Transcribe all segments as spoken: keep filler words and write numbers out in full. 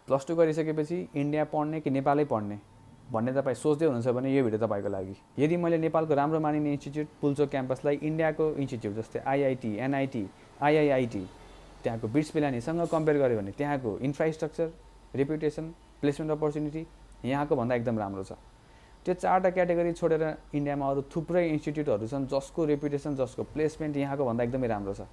Plus two गरिसकेपछि India पढ्ने कि नेपालै पढ्ने भन्ने तपाईँ सोच्दै हुनुहुन्छ भने यो भिडियो तपाईँको लागि। यदि मैले नेपालको राम्रो मानिने इन्स्टिट्युट पुल्चोक क्याम्पसलाई इन्डियाको इन्स्टिट्युट जस्तै आइआइटी, एनआइटी, आइआइआइटी, त्यहाँको बिट्स पिलानीसँग कम्पेयर गर्यो भने त्यहाँको इन्फ्रास्ट्रक्चर, रेपुटेसन, प्लेसमेन्ट अपर्च्युनिटी यहाँको भन्दा एकदम राम्रो छ। त्यो चारवटा क्याटेगोरी छोडेर इन्डियामा अरू थुप्रै इन्स्टिट्युटहरू छन् जसको रेपुटेसन, जसको प्लेसमेन्ट यहाँको भन्दा एकदमै राम्रो छ।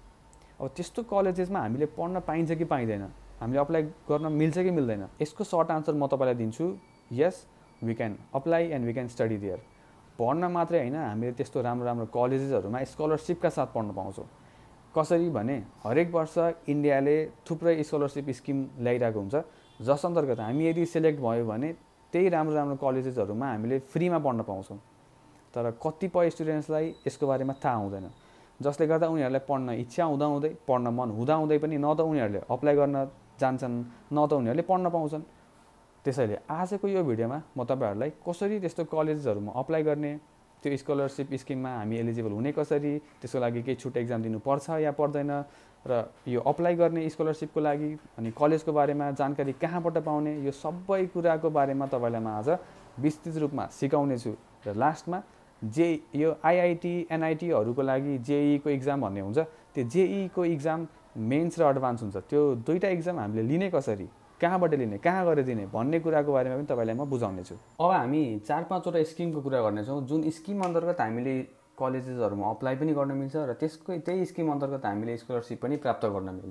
अब त्यस्तो कलेजेसमा हामीले पढ्न पाइन्छ कि पाइँदैन, हामीले अप्लाई गर्न मिल्छ कि मिल्दैन, यसको सर्ट आन्सर म तपाईँलाई दिन्छु। Yes, we can apply and we can study there. पढ्न मात्रै होइन, हामीले त्यस्तो राम्रो राम्रो कलेजेसहरूमा स्कलरसिपका साथ पढ्न पाउँछौँ। कसरी भने हरेक वर्ष इन्डियाले थुप्रै स्कलरसिप स्किम ल्याइरहेको हुन्छ, जस अन्तर्गत हामी यदि सेलेक्ट भयो भने त्यही राम्रो राम्रो कलेजेसहरूमा हामीले फ्रीमा पढ्न पाउँछौँ। तर कतिपय स्टुडेन्ट्सलाई यसको बारेमा थाहा हुँदैन, जसले गर्दा उनीहरूलाई पढ्न इच्छा हुँदाहुँदै, पढ्न मन हुँदाहुँदै पनि न त उनीहरूले अप्लाई गर्न जान्छन्, न त उनीहरूले पढ्न पाउँछन्। त्यसैले आजको यो भिडियोमा म तपाईँहरूलाई कसरी त्यस्तो कलेजेसहरूमा अप्लाई गर्ने, त्यो स्कलरसिप स्किममा हामी एलिजिबल हुने कसरी, त्यसको लागि केही छुट एक्जाम दिनुपर्छ या पर्दैन, र यो अप्लाई गर्ने स्कलरसिपको लागि अनि कलेजको बारेमा जानकारी कहाँबाट पाउने, यो सबै कुराको बारेमा तपाईँलाई म आज विस्तृत रूपमा सिकाउने छु। र लास्टमा जे यो आइआइटी, एनआइटीहरूको लागि जेईको इक्जाम भन्ने हुन्छ, त्यो जेईको इक्जाम मेन्स र एडभान्स हुन्छ, त्यो दुईवटा इक्जाम हामीले लिने कसरी, कहाँबाट लिने, कहाँ गएर दिने भन्ने कुराको बारेमा पनि तपाईँलाई म बुझाउने छु। अब हामी चार पाँचवटा स्किमको कुरा गर्नेछौँ, जुन स्किम अन्तर्गत हामीले कलेजेसहरूमा अप्लाई पनि गर्न मिल्छ र त्यसको त्यही स्किम अन्तर्गत हामीले स्कलरसिप पनि प्राप्त गर्न मिल्छ।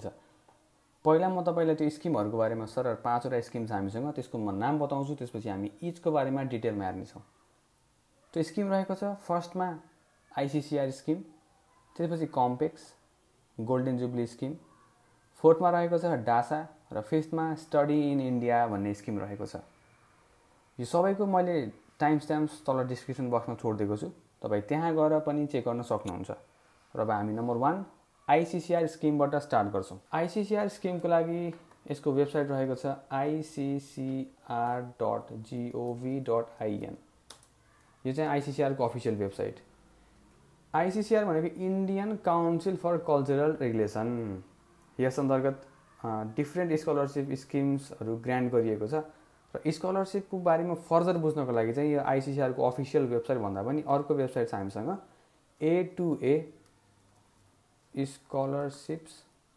पहिला म तपाईँलाई त्यो स्किमहरूको बारेमा सरर पाँचवटा स्किम छ हामीसँग, त्यसको म नाम बताउँछु, त्यसपछि हामी इचको बारेमा डिटेलमा हेर्नेछौँ। त्यो स्किम रहेको छ फर्स्टमा आइसिसिआर स्किम, त्यसपछि कम्पेक्स, गोल्डन जुब्ली स्किम, फोर्थमा रहेको छ डासा र फिफ्थमा स्टडी इन इन्डिया भन्ने स्किम रहेको छ। यो सबैको मैले टाइम स्ट्याम्प्स तल डिस्क्रिप्सन बक्समा छोडिदिएको छु, तपाईँ त्यहाँ गएर पनि चेक गर्न सक्नुहुन्छ। र अब हामी नम्बर वान आइसिसिआर स्किमबाट स्टार्ट गर्छौँ। आइसिसिआर स्किमको लागि यसको वेबसाइट रहेको छ आइसिसिआर डट जिओभी डट आइएन। यो चाहिँ आइसिसिआरको अफिसियल वेबसाइट। आइसिसिआर भनेको Indian council for cultural regulation. यस अन्तर्गत डिफ्रेन्ट स्कलरसिप स्किम्सहरू ग्रान्ट गरिएको छ र स्कलरसिपको बारेमा फर्दर बुझ्नको लागि चाहिँ यो आइसिसिआरको अफिसियल वेबसाइट भन्दा पनि अर्को वेबसाइट छ हामीसँग, A to A scholarships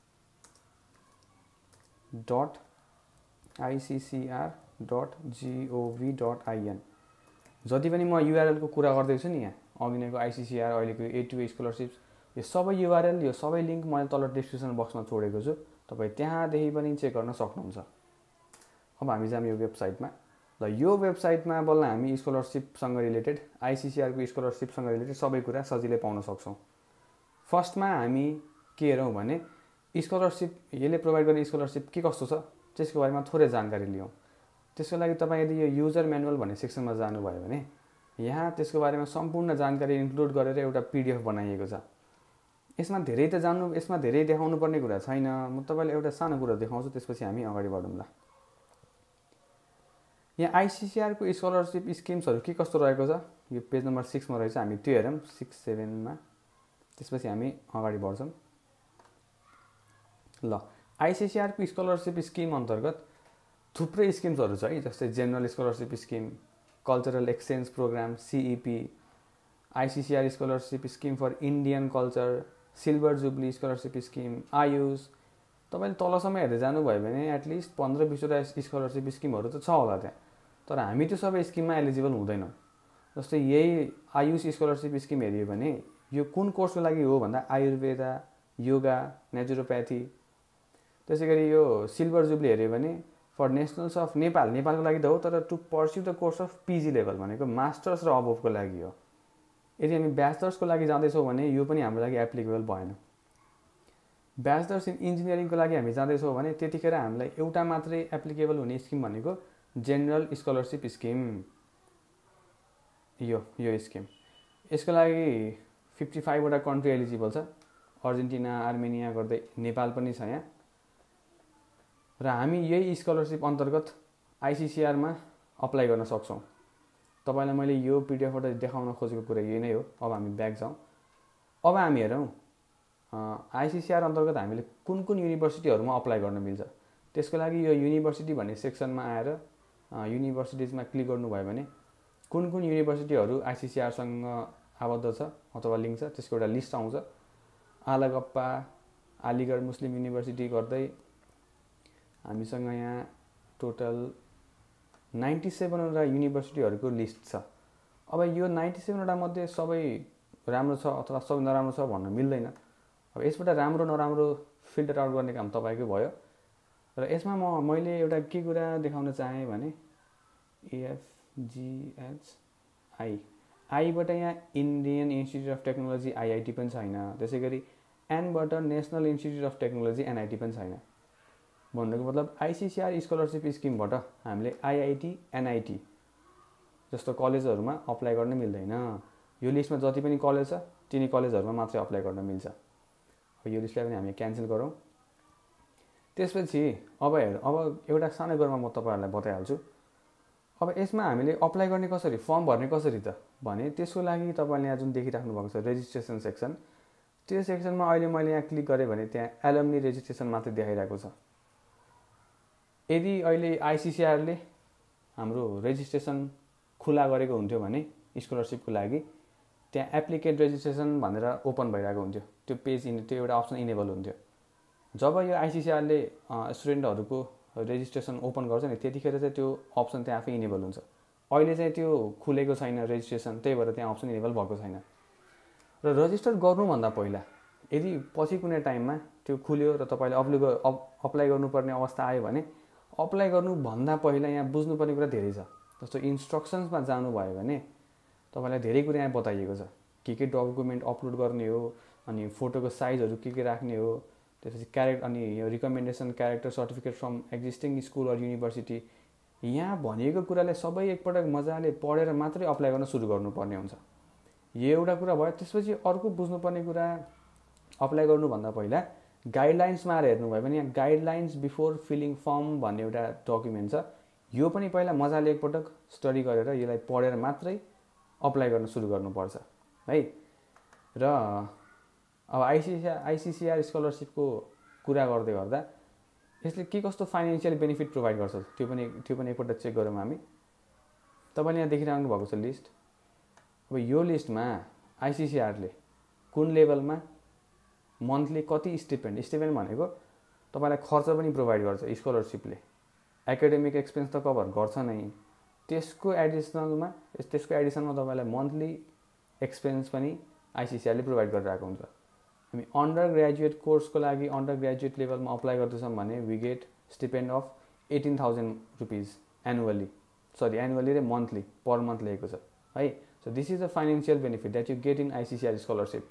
dot ICCR dot GOV dot IN. जति पनि म युआरएलको कुरा गर्दैछु नि, यहाँ अघि नैको आइसिसिआर, अहिलेको ए टु ए स्कलरसिप्स, यो सबै युआरएल, यो सबै लिङ्क मैले तल डिस्क्रिप्सन बक्समा छोडेको छु, तपाईँ त्यहाँदेखि पनि चेक गर्न सक्नुहुन्छ। अब हामी जाऊँ यो वेबसाइटमा। ल यो वेबसाइटमा बल्ल हामी स्कलरसिपसँग रिलेटेड, आइसिसिआरको स्कलरसिपसँग रिलेटेड सबै कुरा सजिलै पाउन सक्छौँ। फर्स्टमा हामी के हेरौँ भने स्कलरसिप, यसले प्रोभाइड गर्ने स्कलरसिप के कस्तो छ त्यसको बारेमा थोरै जानकारी लियौँ। त्यसको लागि तपाईँ यदि यो युजर म्यानुअल भन्ने सेक्सनमा जानुभयो भने यहाँ त्यसको बारेमा सम्पूर्ण जानकारी इन्क्लुड गरेर एउटा पिडिएफ बनाइएको छ। यसमा धेरै त जान्नु, यसमा धेरै देखाउनु पर्ने कुरा छैन, म तपाईँलाई एउटा सानो कुरा देखाउँछु, त्यसपछि हामी अगाडि बढौँला। यहाँ आइसिसिआरको स्कलरसिप स्किम्सहरू के कस्तो रहेको छ, यो पेज नम्बर सिक्समा रहेछ, हामी त्यो हेरौँ, सिक्स सेभेनमा, त्यसपछि हामी अगाडि बढ्छौँ। ल आइसिसिआरको स्कलरसिप स्किम अन्तर्गत थुप्रै स्किम्सहरू छ है, जस्तै general scholarship scheme, cultural exchange programme CEP, ICCR scholarship scheme for Indian culture, silver jubilee scholarship scheme, AYUSH. तपाईँले तलसम्म हेर्दै जानुभयो भने एटलिस्ट पन्ध्र बिसवटा स्कलरसिप स्किमहरू त छ होला त्यहाँ, तर हामी त्यो सबै स्किममा एलिजिबल हुँदैनौँ। जस्तै यही आयुष स्कलरसिप स्किम हेऱ्यो भने यो कुन कोर्सको लागि हो भन्दा आयुर्वेदा, योगा, नेचुरोप्याथी। त्यसै गरी यो सिल्भर जुब्ली हेऱ्यो भने फर नेसनल्स अफ नेपाल, नेपालको लागि त हो, तर to pursue the course of PG level भनेको मास्टर्स र अबोभको लागि हो। यदि हामी ब्याचलर्सको लागि जाँदैछौँ भने यो पनि हाम्रो लागि एप्लिकेबल भएन। ब्याचलर्स इन इन्जिनियरिङको लागि हामी जाँदैछौँ भने त्यतिखेर हामीलाई एउटा मात्रै एप्लिकेबल हुने स्किम भनेको जेनरल स्कलरसिप स्किम, यो यो स्किम। यसको लागि फिफ्टी फाइभवटा कन्ट्री एलिजिबल छ, अर्जेन्टिना, आर्मेनिया गर्दै नेपाल पनि छ यहाँ। र हामी यही स्कलरसिप अन्तर्गत आइसिसिआरमा अप्लाई गर्न सक्छौँ। तपाईँलाई मैले यो पिडिएफबाट देखाउन खोजेको कुरा यही नै हो। अब हामी ब्याक जाउँ। अब हामी हेरौँ आइसिसिआर अन्तर्गत हामीले कुन कुन युनिभर्सिटीहरूमा अप्लाई गर्न मिल्छ। त्यसको लागि यो युनिभर्सिटी भन्ने सेक्सनमा आएर युनिभर्सिटिजमा क्लिक गर्नुभयो भने कुन कुन युनिभर्सिटीहरू आइसिसिआरसँग आबद्ध छ अथवा लिङ्क छ त्यसको एउटा लिस्ट आउँछ। आलागप्पा, अलीगढ मुस्लिम युनिभर्सिटी गर्दै हामीसँग यहाँ टोटल नाइन्टी सेभेनवटा युनिभर्सिटीहरूको लिस्ट छ। अब यो नाइन्टी सेभेनवटा मध्ये सबै राम्रो छ अथवा सबै नराम्रो छ भन्न मिल्दैन। अब यसबाट राम्रो नराम्रो फिल्टर आउट गर्ने काम तपाईँकै भयो। र यसमा म मैले एउटा के कुरा देखाउन चाहेँ भने एएफजिएचआई आईबाट यहाँ Indian institute of technology IIT पनि छैन, त्यसै गरी एनबाट national institute of technology NIT पनि छैन। भन्नुको मतलब आइसिसिआर स्कलरसिप स्किमबाट हामीले आइआइटी एनआइटी जस्तो कलेजहरूमा अप्लाई गर्न मिल्दैन। यो लिस्टमा जति पनि कलेज छ तिनी कलेजहरूमा मात्रै अप्लाई गर्न मिल्छ। यो लिस्टलाई पनि हामी क्यान्सल गरौँ। त्यसपछि अब हेर अब एउटा सानो कुरामा म तपाईँहरूलाई बताइहाल्छु। अब यसमा हामीले अप्लाई गर्ने कसरी, फर्म भर्ने कसरी त भने त्यसको लागि तपाईँले यहाँ जुन देखिराख्नु भएको छ रेजिस्ट्रेसन सेक्सन, त्यो सेक्सनमा अहिले मैले यहाँ क्लिक गरेँ भने त्यहाँ एलुमनी रेजिस्ट्रेसन मात्रै देखाइरहेको छ। यदि अहिले आइसिसिआरले हाम्रो रेजिस्ट्रेसन खुला गरेको हुन्थ्यो भने स्कलरसिपको लागि त्यहाँ एप्लिकेट रेजिस्ट्रेसन भनेर ओपन भइरहेको हुन्थ्यो, त्यो पेज इन त्यो एउटा अप्सन इनेबल हुन्थ्यो। जब यो आइसिसिआरले स्टुडेन्टहरूको रेजिस्ट्रेसन ओपन गर्छ नि त्यतिखेर चाहिँ त्यो अप्सन त्यहाँ आफै इनेबल हुन्छ। अहिले चाहिँ त्यो खुलेको छैन रेजिस्ट्रेसन, त्यही भएर त्यहाँ अप्सन इनेबल भएको छैन। र रजिस्टर गर्नुभन्दा पहिला यदि पछि कुनै टाइममा त्यो खुल्यो र तपाईँले अप्लाई अप्लाई गर्नुपर्ने अवस्था आयो भने अप्लाई गर्नुभन्दा पहिला यहाँ बुझ्नुपर्ने कुरा धेरै छ। जस्तो इन्स्ट्रक्सन्समा जानुभयो भने तपाईँलाई धेरै कुरा यहाँ बताइएको छ, के के डकुमेन्ट अपलोड गर्ने हो, अनि फोटोको साइजहरू के के राख्ने हो, त्यसपछि क्यारेक्टर अनि यो recommendation character certificate from existing school or university. यहाँ भनिएको कुराले सबै एकपटक मजाले पढेर मात्रै अप्लाई गर्न सुरु गर्नुपर्ने हुन्छ। यो एउटा कुरा भयो। त्यसपछि अर्को बुझ्नुपर्ने कुरा अप्लाई गर्नुभन्दा पहिला गाइडलाइन्समा आएर हेर्नुभयो भने यहाँ गाइडलाइन्स बिफोर फिलिङ फर्म भन्ने एउटा डकुमेन्ट छ। यो पनि पहिला मजाले एकपटक स्टडी गरेर यसलाई पढेर मात्रै अप्लाई गर्न सुरु गर्नुपर्छ है। र अब आइसिसिआर आइसिसिआर स्कलरसिपको कुरा गर्दै गर्दा यसले के कस्तो फाइनेन्सियल बेनिफिट प्रोभाइड गर्छ त्यो पनि त्यो पनि एकपल्ट चेक गरौँ हामी। तपाईँले यहाँ देखिरहनु भएको छ लिस्ट। अब यो लिस्टमा आइसिसिआरले कुन लेभलमा मन्थली कति स्टिपेन्ड, स्टिपेन्ड भनेको तपाईँलाई खर्च पनि प्रोभाइड गर्छ स्कलरसिपले, एकाडेमिक एक्सपेन्स त कभर गर्छ नै, त्यसको एडिसनलमा त्यसको एडिसनमा तपाईँलाई मन्थली एक्सपेन्स पनि आइसिसिआरले प्रोभाइड गरिरहेको हुन्छ। हामी अन्डर ग्रेजुएट कोर्सको लागि अन्डर ग्रेजुएट लेभलमा अप्लाई गर्दैछौँ भने we get stipend of eighteen thousand rupees annually, sorry annually र मन्थली पर मन्थ लिएको छ है। So this is a financial benefit that you get in ICCR scholarship.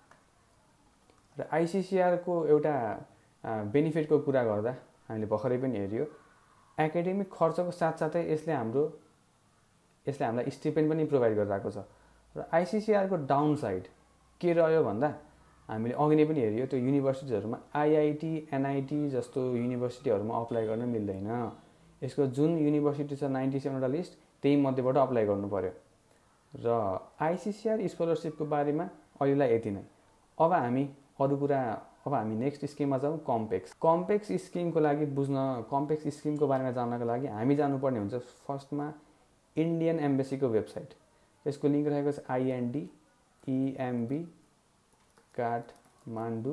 र आइसिसिआरको एउटा बेनिफिटको कुरा गर्दा हामीले भर्खरै पनि हेऱ्यो, एकाडेमिक खर्चको साथसाथै यसले हाम्रो यसले हामीलाई स्टिपेन्ड पनि प्रोभाइड गरिरहेको छ। र आइसिसिआरको डाउन साइड के रह्यो भन्दा हामीले अघि नै पनि हेऱ्यो त्यो युनिभर्सिटिजहरूमा आइआइटी एनआइटी जस्तो युनिभर्सिटीहरूमा अप्लाई गर्न मिल्दैन। यसको जुन युनिभर्सिटी छ नाइन्टी सेभेनवटा लिस्ट त्यही मध्येबाट अप्लाई गर्नु पर्यो। र आइसिसिआर स्कलरसिपको बारेमा अहिलेलाई यति नै। अब हामी अरू कुरा अब हामी नेक्स्ट स्किममा जाउँ, कम्पेक्स। कम्पेक्स स्किमको लागि बुझ्न कम्पेक्स स्किमको बारेमा जान्नको लागि हामी जानुपर्ने हुन्छ फर्स्टमा इन्डियन एम्बेसीको वेबसाइट। यसको लिङ्क रहेको छ IND EMB Kathmandu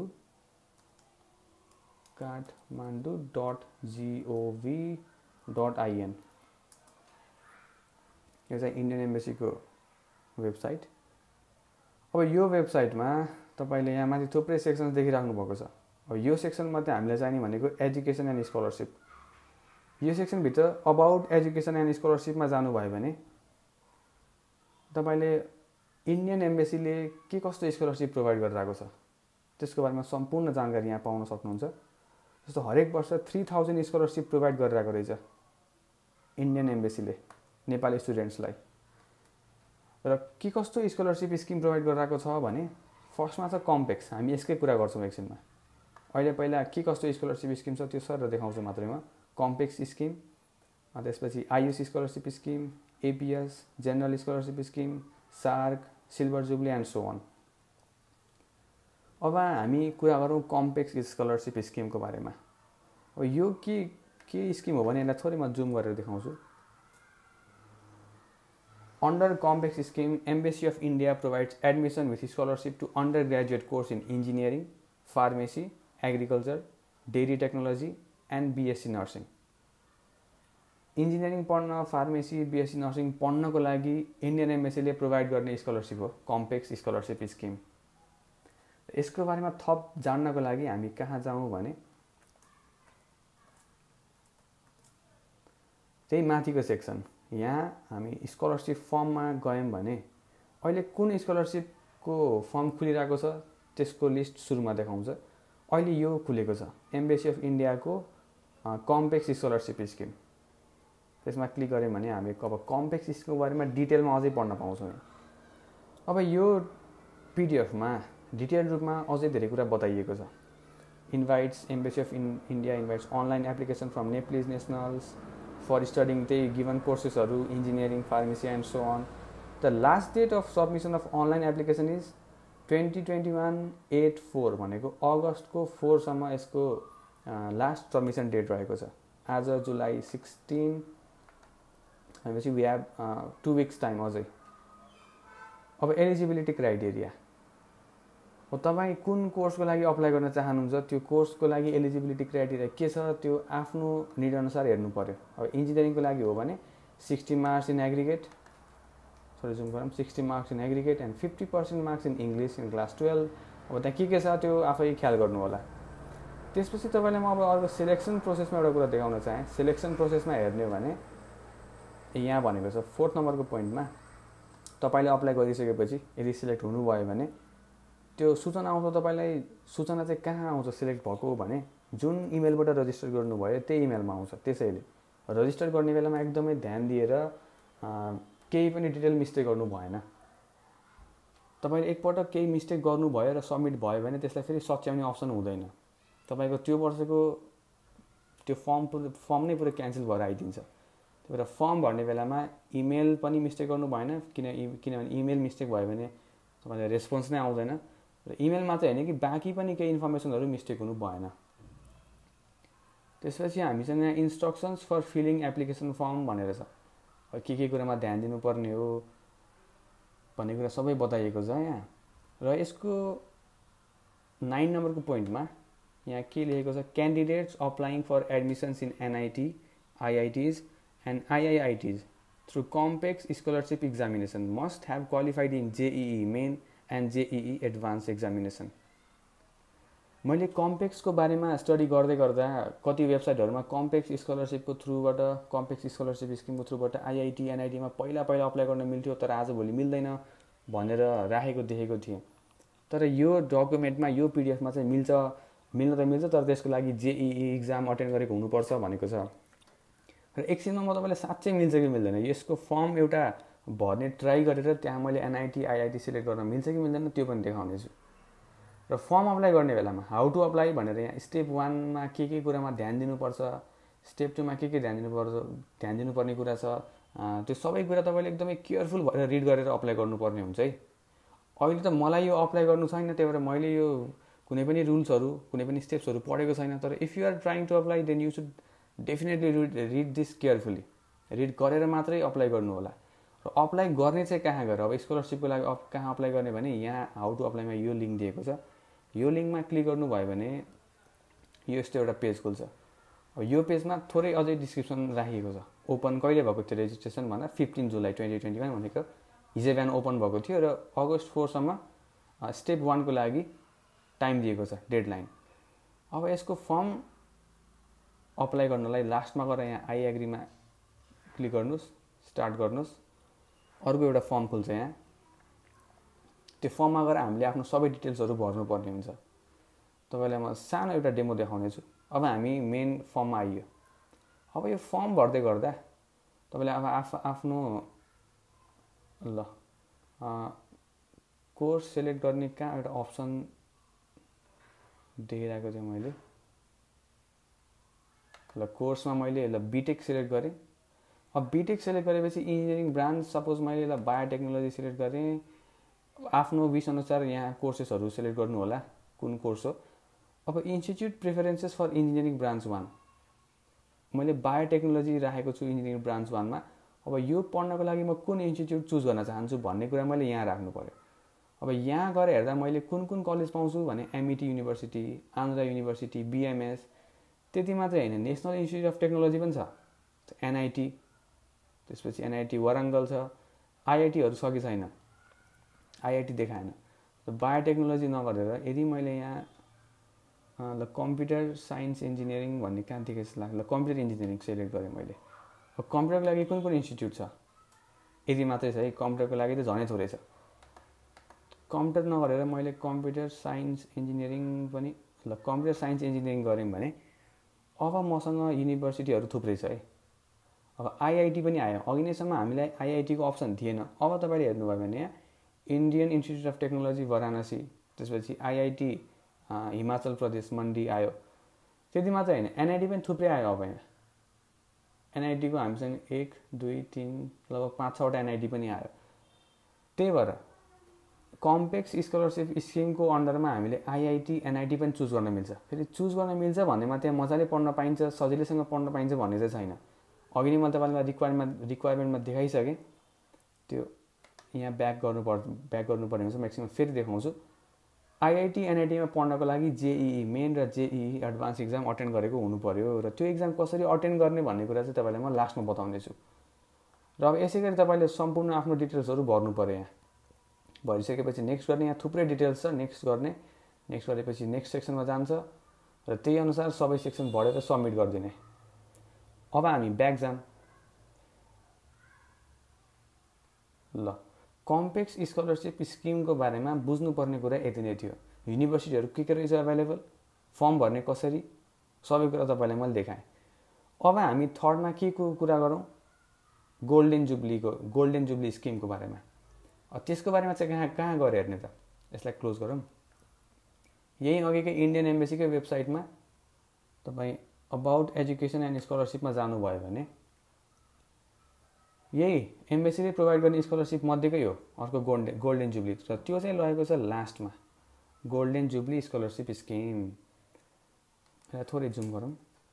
Kathmandu dot GOV dot IN. यो चाहिँ इन्डियन एम्बेसीको वेबसाइट। अब यो वेबसाइटमा तपाईँले यहाँ माथि थुप्रै सेक्सन्स देखिराख्नु भएको छ। अब यो सेक्सनमा चाहिँ हामीले चाहिने भनेको एजुकेसन एन्ड स्कलरसिप। यो सेक्सनभित्र अबाउट एजुकेसन एन्ड स्कलरसिपमा जानुभयो भने तपाईँले इन्डियन एम्बेसीले के कस्तो स्कलरसिप प्रोभाइड गरिरहेको छ त्यसको बारेमा सम्पूर्ण जानकारी यहाँ पाउन सक्नुहुन्छ। जस्तो हरेक वर्ष थ्री थाउजन्ड स्कलरसिप प्रोभाइड गरिरहेको रहेछ इन्डियन एम्बेसीले नेपाली स्टुडेन्ट्सलाई। र के कस्तो स्कलरसिप स्किम प्रोभाइड गरिरहेको छ भने फर्स्टमा छ कम्पेक्स। हामी यसकै कुरा गर्छौँ एकछिनमा। अहिले पहिला के कस्तो स्कलरसिप स्किम छ त्यो सर देखाउँछु मात्रै म। कम्पेक्स स्किम, त्यसपछि AYUSH scholarship scheme, APS general scholarship scheme, SAARC, silver jubilee and so on. अब हामी कुरा गरौँ कम्पेक्स स्कलरसिप स्किमको बारेमा। अब यो के के स्किम हो भने यसलाई थोरै म जुम गरेर देखाउँछु। Under Compex scheme, Embassy of India provides admission with scholarship to undergraduate course in engineering, pharmacy, agriculture, dairy technology and B S c nursing. Engineering पढ्न, फार्मेसी, बीएससी नर्सिङ पढ्नको लागि इन्डियन एम्बेसीले प्रोभाइड गर्ने scholarship हो Compex scholarship scheme. यसको बारेमा थप जान्नको लागि हामी कहाँ जाउँ भने त्यही माथिको सेक्सन, यहाँ हामी स्कलरसिप फर्ममा गयौँ भने अहिले कुन स्कलरसिपको फर्म खुलिरहेको छ त्यसको लिस्ट सुरुमा देखाउँछ। अहिले यो खुलेको छ एम्बेसी अफ इन्डियाको कम्पेक्स स्कलरसिप स्किम। त्यसमा क्लिक गऱ्यौँ भने हामी अब कम्पेक्स स्किमको बारेमा डिटेलमा अझै पढ्न पाउँछौँ। अब यो पिडिएफमा डिटेल रूपमा अझै धेरै कुरा बताइएको छ। Invites embassy of in India invites online application from Nepalese nationals for studying त्यही गिभन कोर्सेसहरू engineering, pharmacy and so on. The last date of submission of online application is twenty twenty one eight four भनेको अगस्तको फोरसम्म यसको last submission date रहेको छ। आज July sixteen भनेपछि we have two weeks time अझै। अब एलिजिबिलिटी क्राइटेरिया हो, तपाईँ कुन कोर्सको लागि अप्लाई गर्न चाहनुहुन्छ त्यो कोर्सको लागि एलिजिबिलिटी क्राइटेरिया के छ त्यो आफ्नो निड अनुसार हेर्नु पर्यो। अब इन्जिनियरिङको लागि हो भने sixty marks in aggregate, sorry zoom गरौँ sixty marks in aggregate and fifty percent marks in English in class twelve. अब त्यहाँ के के छ त्यो आफै ख्याल गर्नु होला। त्यसपछि तपाईँलाई म अब अर्को सिलेक्सन प्रोसेसमा एउटा कुरा देखाउन चाहेँ। सिलेक्सन प्रोसेसमा हेर्ने हो भने यहाँ भनेको छ फोर्थ नम्बरको पोइन्टमा तपाईँले अप्लाई गरिसकेपछि यदि सिलेक्ट हुनुभयो भने त्यो सूचना आउँछ। तपाईँलाई सूचना चाहिँ कहाँ आउँछ सिलेक्ट भएको भने जुन इमेलबाट रजिस्टर गर्नुभयो त्यही इमेलमा आउँछ। त्यसैले रजिस्टर गर्ने बेलामा एकदमै ध्यान दिएर केही पनि डिटेल मिस्टेक गर्नु भएन। तपाईँले एकपटक केही मिस्टेक गर्नुभयो र सबमिट भयो भने त्यसलाई फेरि सच्याउने अप्सन हुँदैन। तपाईँको त्यो वर्षको त्यो फर्म फर्म नै पुरै क्यान्सल भएर आइदिन्छ। त्यही भएर फर्म भर्ने बेलामा इमेल पनि मिस्टेक गर्नु भएन, किन किनभने इमेल मिस्टेक भयो भने तपाईँलाई रेस्पोन्स नै आउँदैन। र इमेल मात्रै होइन कि बाँकी पनि केही इन्फर्मेसनहरू मिस्टेक हुनु भएन। त्यसपछि हामीसँग यहाँ instructions for filling application form भनेर छ। के के कुरामा ध्यान दिनुपर्ने हो भन्ने कुरा सबै बताइएको छ यहाँ। र यसको नाइन नम्बरको पोइन्टमा यहाँ के लेखेको छ, candidates applying for admissions in NIT, IITs and IIITs through Compex scholarship examination must have qualified in JEE Main and JEE Advance examination. मैले कम्पेक्सको बारेमा स्टडी गर्दै गर्दा कति वेबसाइटहरूमा कम्पेक्स स्कलरसिपको थ्रुबाट कम्पेक्स स्कलरसिप स्किमको थ्रुबाट आइआइटी एनआइटीमा पहिला पहिला अप्लाई गर्न मिल्थ्यो तर आजभोलि मिल्दैन भनेर राखेको देखेको थिएँ। तर यो डकुमेन्टमा यो पिडिएफमा चाहिँ मिल्छ, मिल्न त मिल्छ तर त्यसको लागि जेइई इक्जाम अटेन्ड गरेको हुनुपर्छ भनेको छ। र एकछिनमा म तपाईँलाई साँच्चै मिल्छ कि मिल्दैन यसको फर्म एउटा भर्ने ट्राई गरेर त्यहाँ मैले एनआइटी आइआइटी सिलेक्ट गर्न मिल्छ कि मिल्दैन त्यो पनि देखाउनेछु। र फर्म अप्लाई गर्ने बेलामा हाउ टु अप्लाई भनेर यहाँ स्टेप वानमा के के कुरामा ध्यान दिनुपर्छ, स्टेप टूमा के के ध्यान दिनुपर्छ ध्यान दिनुपर्ने कुरा छ, त्यो सबै कुरा तपाईँले एकदमै केयरफुल भएर रिड गरेर अप्लाई गर्नुपर्ने हुन्छ है। अहिले त मलाई यो अप्लाई गर्नु छैन, त्यही भएर मैले यो कुनै पनि रुल्सहरू कुनै पनि स्टेप्सहरू पढेको छैन। तर if you are trying to apply then you should definitely read read this carefully, read गरेर मात्रै अप्लाई गर्नु होला। र अप्लाई गर्ने चाहिँ कहाँ गएर, अब स्कलरसिपको लागि अप कहाँ अप्लाई गर्ने भने यहाँ हाउ टु अप्लाईमा यो लिङ्क दिएको छ। यो लिङ्कमा क्लिक गर्नुभयो भने यो यस्तो एउटा पेज खुल्छ। अब यो पेजमा थोरै अझै डिस्क्रिप्सन राखिएको छ। ओपन कहिले भएको थियो रेजिस्ट्रेसन भन्दा fifteen July twenty twenty one भनेको हिजो बिहान ओपन भएको थियो र अगस्त फोरसम्म स्टेप वानको लागि टाइम दिएको छ डेडलाइन। अब यसको फर्म अप्लाई गर्नलाई लास्टमा गएर यहाँ आई एग्रीमा क्लिक गर्नुहोस्, स्टार्ट गर्नुहोस्। अर्को एउटा फर्म खुल्छ यहाँ, त्यो फर्ममा गएर हामीले आफ्नो सबै डिटेल्सहरू भर्नुपर्ने हुन्छ। तपाईँलाई म सानो एउटा डेमो देखाउने छु। अब हामी मेन फर्ममा आइयो। अब यो फर्म भर्दै गर्दा तपाईँले अब आफ आफ्नो ल कोर्स सेलेक्ट गर्ने कहाँ एउटा अप्सन देखिरहेको थिएँ मैले। ल कोर्समा मैले ल बिटेक सिलेक्ट गरेँ। अब बिटेक सिलेक्ट गरेपछि इन्जिनियरिङ ब्रान्च सपोज मैले ल बायोटेक्नोलोजी सिलेक्ट गरेँ। आफ्नो विस अनुसार यहाँ कोर्सेसहरू सिलेक्ट गर्नु होला कुन कोर्स हो। अब institute preferences for engineering branch one मैले बायोटेक्नोलोजी राखेको छु इन्जिनियरिङ ब्रान्च वानमा। अब यो पढ्नको लागि म कुन इन्स्टिट्युट चुज गर्न चाहन्छु भन्ने कुरा मैले यहाँ राख्नु पर्यो। अब यहाँ गएर हेर्दा मैले कुन कुन कलेज पाउँछु भने MET university, Andhra university, BMS, त्यति मात्रै होइन नेसनल इन्स्टिट्युट अफ टेक्नोलोजी पनि छ, एनआइटी, त्यसपछि एनआइटी वारङ्गल छ, आइआइटीहरू छ कि छैन, आइआइटी देखाएन। बायोटेक्नोलोजी नगरेर यदि मैले यहाँ ल कम्प्युटर साइन्स इन्जिनियरिङ भन्ने कहाँ देखेँ जस्तो लाग्छ, ल कम्प्युटर इन्जिनियरिङ सेलेक्ट गरेँ मैले। अब कम्प्युटरको लागि कुन कुन इन्स्टिट्युट छ यदि मात्रै छ है, कम्प्युटरको लागि त झनै थोरै छ। कम्प्युटर नगरेर मैले कम्प्युटर साइन्स इन्जिनियरिङ पनि, ल कम्प्युटर साइन्स इन्जिनियरिङ गऱ्यौँ भने अब मसँग युनिभर्सिटीहरू थुप्रै छ है। अब आइआइटी पनि आयो, अघि नैसम्म हामीलाई आइआइटीको अप्सन थिएन। अब तपाईँले हेर्नुभयो भने यहाँ Indian institute of technology Varanasi, त्यसपछि आइआइटी हिमाचल प्रदेश मन्डी आयो। त्यति मात्रै होइन एनआइटी पनि थुप्रै आयो। अब यहाँ एनआइटीको हामीसँग एक दुई तिन लगभग पाँच छवटा एनआइटी पनि आयो। त्यही भएर कम्पेक्स स्कलरसिप स्किमको अन्डरमा हामीले आइआइटी एनआइटी पनि चुज गर्न मिल्छ। फेरि चुज गर्न मिल्छ भन्नेमा त्यहाँ मजाले पढ्न पाइन्छ, सजिलैसँग पढ्न पाइन्छ भन्ने चाहिँ छैन। अघि नै मैले तपाईँलाई रिक्वायरमेन्ट रिक्वायरमेन्टमा देखाइसकेँ, त्यो यहाँ ब्याक गर्नु पर् ब्याक गर्नुपर्ने हुन्छ, म्याक्सिमम फेरि देखाउँछु। आइआइटी एनआइटीमा पढ्नको लागि जेइई मेन र जेइई एडभान्स इक्जाम अटेन्ड गरेको हुनु पर्यो र त्यो इक्जाम कसरी अटेन्ड गर्ने भन्ने कुरा चाहिँ तपाईँलाई म लास्टमा बताउनेछु। र अब यसै गरी तपाईँले सम्पूर्ण आफ्नो डिटेल्सहरू भर्नु पर्यो। यहाँ भरिसकेपछि नेक्स्ट गर्ने, यहाँ थुप्रै डिटेल्स छ, नेक्स्ट गर्ने, नेक्स्ट गरेपछि नेक्स्ट सेक्सनमा जान्छ र त्यही अनुसार सबै सेक्सन भरेर सबमिट गरिदिने। अब हामी ब्याक जाम। ल कम्पेक्स स्कलरसिप स्किमको बारेमा बुझ्नुपर्ने कुरा यति नै थियो। युनिभर्सिटीहरू के के रहेछ एभाइलेबल, फर्म भर्ने कसरी, सबै कुरा तपाईँलाई मैले देखाएँ। अब हामी थर्डमा के को कुरा गरौँ, गोल्डन जुब्लीको गोल्डन जुब्ली स्किमको बारेमा। त्यसको बारेमा चाहिँ कहाँ कहाँ गएर हेर्ने त, यसलाई क्लोज गरौँ। यही अघिकै इन्डियन एम्बेसीकै वेबसाइटमा तपाईँ अबाउट एजुकेसन एन्ड स्कलरसिपमा जानुभयो भने यही एम्बेसीले प्रोभाइड गर्ने स्कलरसिप मध्येकै हो अर्को गोल्डन गोल्डन जुब्ली, र त्यो चाहिँ लगेको छ लास्टमा, गोल्डन जुब्ली स्कलरसिप स्किम। यसलाई थोरै जुम गरौँ।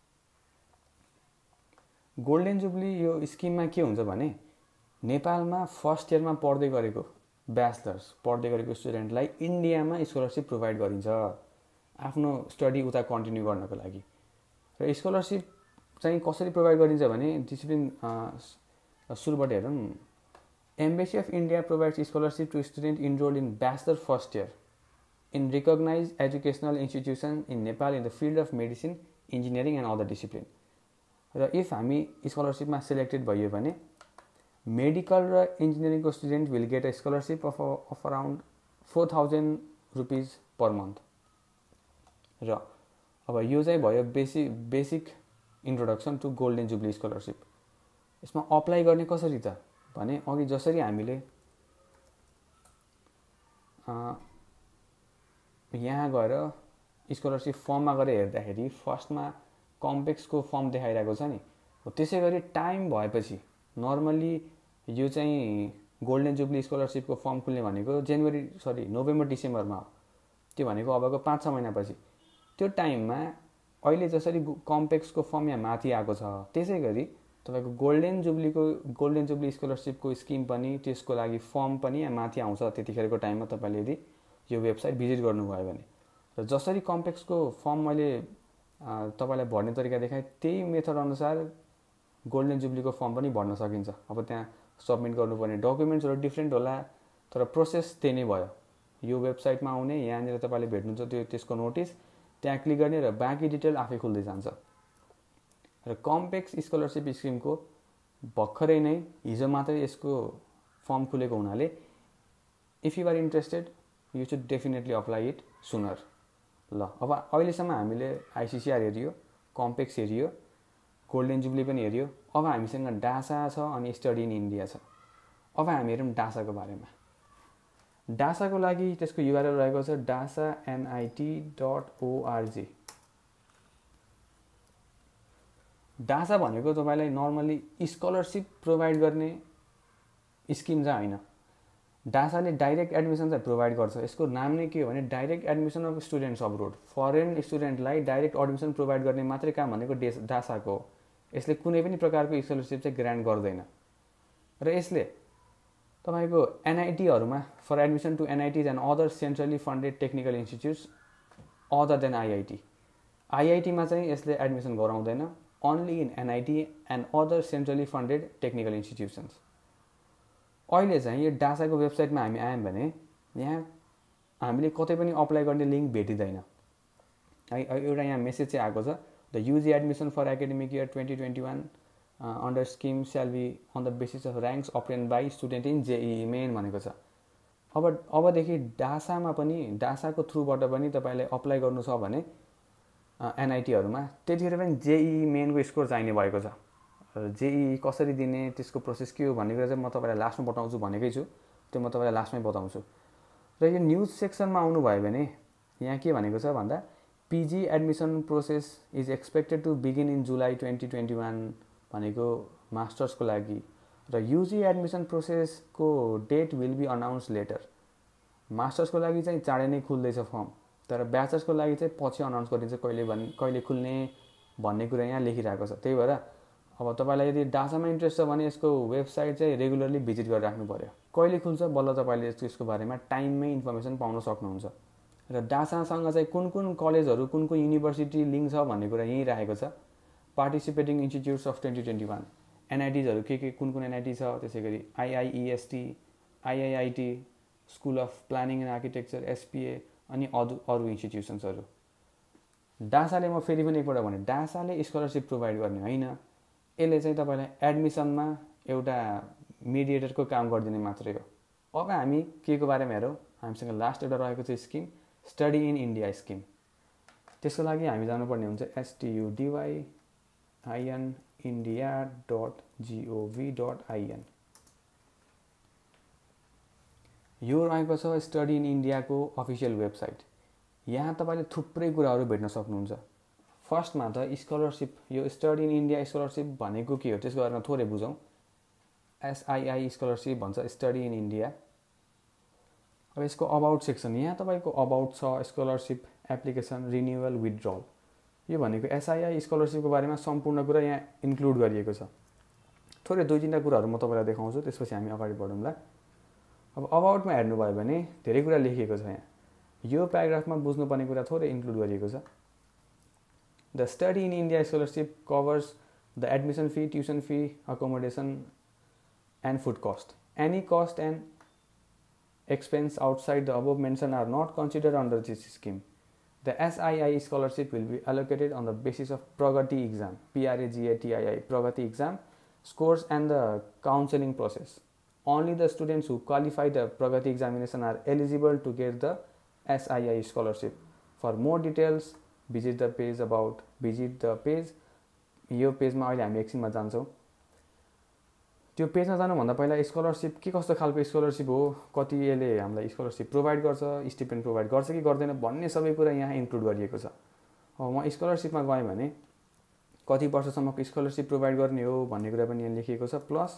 गोल्डन जुब्ली यो स्किममा के हुन्छ भने नेपालमा फर्स्ट इयरमा पढ्दै गरेको ब्याचलर्स पढ्दै गरेको स्टुडेन्टलाई इन्डियामा स्कलरसिप प्रोभाइड गरिन्छ आफ्नो स्टडी उता कन्टिन्यू गर्नको लागि। र स्कलरसिप चाहिँ कसरी प्रोभाइड गरिन्छ भने डिसिप्लिन सुरुबाट हेरौँ। Embassy of India provides scholarship to student enrolled in bachelor first year in recognize educational institution in Nepal in the field of medicine, engineering and other discipline. र इफ हामी स्कलरसिपमा सिलेक्टेड भइयो भने मेडिकल र इन्जिनियरिङको student will get a scholarship of of around four thousand rupees per month. र अब यो चाहिँ भयो basic basic introduction to golden jubilee scholarship. यसमा अप्लाई गर्ने कसरी त भने अघि जसरी हामीले यहाँ गएर स्कलरसिप फर्ममा गएर हेर्दाखेरि फर्स्टमा कम्पेक्सको फर्म देखाइरहेको छ नि, त्यसै गरी टाइम भएपछि नर्मली यो चाहिँ गोल्डन जुब्ली स्कलरसिपको फर्म खुल्ने भनेको जनवरी सरी नोभेम्बर डिसेम्बरमा हो। त्यो भनेको अबको पाँच छ महिनापछि। त्यो टाइममा अहिले जसरी कम्पेक्सको फर्म यहाँ माथि आएको छ त्यसै गरी तपाईँको गोल्डन जुब्लीको गोल्डन जुब्ली स्कलरसिपको स्किम पनि त्यसको लागि फर्म पनि यहाँ माथि आउँछ त्यतिखेरको टाइममा तपाईँले यदि यो वेबसाइट भिजिट गर्नुभयो भने। र जसरी कम्पेक्सको फर्म मैले तपाईँलाई भर्ने तरिका देखाएँ त्यही मेथड अनुसार गोल्डन जुब्लीको फर्म पनि भर्न सकिन्छ। अब त्यहाँ सबमिट गर्नुपर्ने डकुमेन्ट्सहरू डिफ्रेन्ट होला तर प्रोसेस त्यही नै भयो। यो वेबसाइटमा आउने, यहाँनिर तपाईँले भेट्नुहुन्छ त्यो त्यसको नोटिस, त्यहाँ क्लिक गर्ने र बाँकी डिटेल आफै खुल्दै जान्छ। र कम्पेक्स स्कलरसिप स्किमको भर्खरै नै हिजो मात्रै यसको फर्म खुलेको हुनाले if you are interested you should definitely apply it sooner. ल अब अहिलेसम्म हामीले आइसिसिआर हेरियो, कम्पेक्स हेरियो, गोल्डन जुब्ली पनि हेरियो। अब हामीसँग डासा छ अनि स्टडी इन इन्डिया छ। अब हामी हेरौँ डासाको बारेमा। डासाको लागि त्यसको युआरएल रहेको छ DASA NIT dot org. DASA भनेको तपाईँलाई नर्मली स्कलरसिप प्रोभाइड गर्ने स्किम चाहिँ होइन। डासाले डाइरेक्ट एडमिसन चाहिँ प्रोभाइड गर्छ। यसको नाम नै के हो भने direct admission of students abroad, foreign स्टुडेन्टलाई डाइरेक्ट एडमिसन प्रोभाइड गर्ने मात्रै काम भनेको डेस डासाको हो। यसले कुनै पनि प्रकारको स्कलरसिप चाहिँ ग्रान्ट गर्दैन र यसले तपाईको एनआईटीहरुमा for admission to NITs and other centrally funded technical institutes other than IIT IIT मा चाहिँ यसले एडमिसन गराउँदैन only in N I T and other centrally funded technical institutions. अहिले चाहिँ यो डासाको वेबसाइटमा हामी आयौं भने यहाँ हामीले कतै पनि अप्लाई गर्ने लिंक भेटिदैन है। एउटा यहाँ मेसेज चाहिँ आएको छ, the UG admission for academic year twenty twenty-one under scheme shall be on the basis of ranks obtained by student in JEE Main भनेको छ। अब अबदेखि डासामा पनि डासाको थ्रुबाट पनि तपाईले अप्लाई गर्नु छ भने एनआईटीहरुमा त्यतिखेर पनि जेईई मेनको स्कोर चाहिने भएको छ। जेईई कसरी दिने त्यसको प्रोसेस के हो भन्ने कुरा चाहिँ म तपाईलाई लास्टमा बताउँछु भनेकै छु, त्यो म तपाईलाई लास्टमै बताउँछु। र यो न्यूज सेक्सनमा आउनु भयो भने यहाँ के भनेको छ भन्दा PG admission process is expected to begin in July twenty twenty-one भनेको मास्टर्सको लागि र यूजी एडमिसन प्रोसेसको date will be announce later. मास्टर्सको लागि चाहिँ चाँडै नै खुल्दैछ फर्म, तर ब्याचलर्सको लागि चाहिँ पछि अनाउन्स गरिन्छ कहिले भन् कहिले खुल्ने भन्ने कुरा यहाँ लेखिरहेको छ। त्यही भएर अब तपाईलाई यदि डासामा इन्ट्रेस्ट छ भने यसको वेबसाइट चाहिँ रेगुलरली भिजिट गरेर राख्नु पर्यो। कहिले खुल्छ बल्ल तपाईले यसको बारेमा टाइममै इन्फर्मेसन पाउन सक्नुहुन्छ। र डासासँग चाहिँ कुन कुन कलेजहरु कुन कुन युनिभर्सिटी लिंक छ भन्ने कुरा यही राखेको छ। Participating institutes of twenty twenty-one एनआईटीजहरु के के कुन कुन एनआईटी छ, त्यसैगरी IIEST, IIIT, school of planning and architecture, SPA अनि अरु अरु इन्स्टिट्युसन्सहरु। डासाले म फेरि पनि एकपल्ट भने डासाले स्कलरशिप प्रोवाइड गर्ने हैन, यसले चाहिँ तपाईलाई एडमिसनमा एउटा मिडिएटरको काम गर्दिने मात्रै हो। अब हामी के को बारेमा हेरौं, हामीसँग लास्ट एउटा रहेको छ scheme study in India scheme. त्यसको लागि हामी जानुपर्ने हुन्छ S T U D Y I N india dot gov dot in। यो रहेको छ स्टडी इन इन्डियाको अफिसियल वेबसाइट। यहाँ तपाईले थुप्रै कुराहरु भेट्न सक्नुहुन्छ। फर्स्टमा त स्कलरशिप, यो स्टडी इन इन्डिया स्कलरशिप भनेको के हो त्यसको बारेमा थोरै बुझौं। एसआईआई स्कलरशिप भन्छ स्टडी इन इन्डिया। अब यसको अबाउट सेक्सन, यहाँ तपाईको अबाउट छ, स्कलरशिप एप्लिकेसन, रिन्युअल, विथड्रल। यो भनेको एसआईआई स्कलरशिपको बारेमा सम्पूर्ण कुरा यहाँ इन्क्लुड गरिएको छ। थोरै दुई तीनटा कुराहरु म तपाईलाई देखाउँछु, त्यसपछि हामी अगाडि बढौँला। अब अबाउटमा हेर्नु भयो भने धेरै कुरा लेखिएको छ यहाँ। यो प्याराग्राफमा बुझ्नुपर्ने कुरा थोरै इन्क्लुड गरिएको छ। The study in India scholarship covers the admission fee, tuition fee, accommodation and food cost. Any cost and expense outside the above mentioned are not considered under this scheme. The S I I scholarship will be allocated on the basis of Pragati exam, P R A G A T I I, Pragati exam scores and the counseling process. Only the students who qualify the Pragati examination are eligible to get the S I I scholarship. For more details, visit the page about, visit the page. यो पेजमा अहिले हामी एकछिनमा जान्छौं। त्यो पेजमा जानु भन्दा पहिला स्कलरशिप के कस्तो खालको स्कलरशिप हो, कति यसले हामीलाई स्कलरशिप प्रोवाइड गर्छ, स्टिपेन्ड प्रोवाइड गर्छ कि गर्दैन भन्ने सबै कुरा यहाँ इन्क्लुड गरिएको छ। अब म स्कलरशिपमा गएँ भने कति वर्षसम्मको स्कलरशिप प्रोवाइड गर्ने हो भन्ने कुरा पनि यहाँ लेखिएको छ। प्लस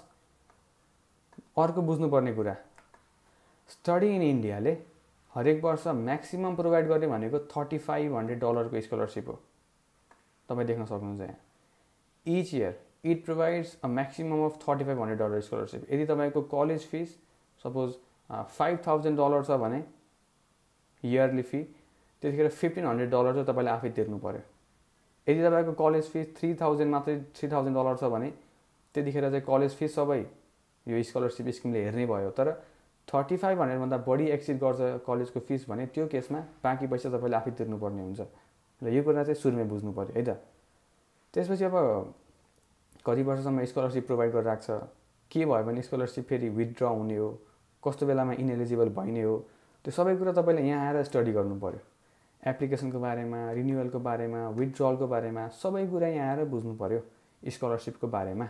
अर्को बुझ्नुपर्ने कुरा, स्टडी इन इन्डियाले हरेक वर्ष म्याक्सिमम प्रोवाइड गर्ने भनेको thirty-five hundred डलरको स्कलरशिप हो। तपाई देख्न सक्नुहुन्छ यहाँ। Each year it provides a maximum of thirty-five hundred dollars scholarship. यदि तपाईको college fees suppose uh, five thousand dollars छ भने इयरली फी, त्यसैगरी fifteen hundred dollars चाहिँ तपाईले आफै तिर्नु पर्यो। यदि तपाईको कलेज फिस three thousand मात्रै three thousand dollars छ भने त्यतिखेर चाहिँ कलेज फिस सबै यो स्कलरशिप स्किमले हेर्ने भयो। तर thirty-five hundred भन्दा बढी एक्सिड गर्छ कलेजको फिस भने त्यो केसमा बाँकी पैसा तपाईले आफै तिर्नु पर्ने हुन्छ। र यो कुरा चाहिँ सुरुमै बुझ्नु पर्यो है त। त्यसपछि अब कति वर्षसम्म स्कलरशिप प्रोवाइड गरिरहेको छ, के भयो भने स्कलरशिप फेरि विथड्र हुने हो, कस्तो बेलामा इनएलिजिबल भइने हो, त्यो सबै कुरा तपाईले यहाँ आएर स्टडी गर्नु पर्यो। एप्लिकेसनको बारेमा, रिन्युअलको बारेमा, विथड्रलको बारेमा सबै कुरा यहाँ आएर बुझ्नु पर्यो स्कलरशिपको बारेमा।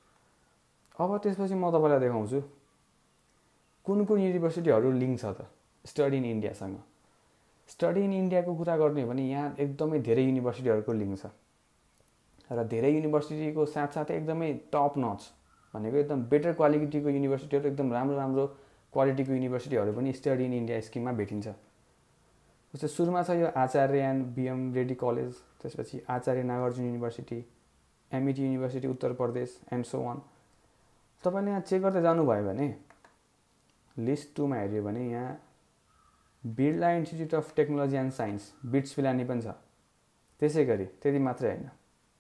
अब त्यसपछि म तपाईलाई देखाउँछु कुन कुन युनिभर्सिटीहरु लिंक छ त स्टडी इन इन्डियासँग। स्टडी इन इन्डियाको कुरा गर्ने हो भने यहाँ एकदमै धेरै युनिभर्सिटीहरुको लिंक छ र धेरै युनिभर्सिटीको साथसाथै एकदमै टप नच भनेको एकदम बेटर क्वालिटीको युनिभर्सिटीहरु, एकदम राम्रो राम्रो क्वालिटीको युनिभर्सिटीहरु पनि स्टडी इन इन्डिया स्किममा भेटिन्छ। जस्तै सुरुमा छ यो Acharya and BM Reddy college, त्यसपछि Acharya Nagarjuna university, MET university Uttar Pradesh and so on. तपाईँले यहाँ चेक गर्दै जानुभयो भने लिस्ट टूमा हेऱ्यो भने यहाँ Birla institute of technology and science BITS Pilani पनि छ। त्यसै गरी त्यति मात्रै होइन,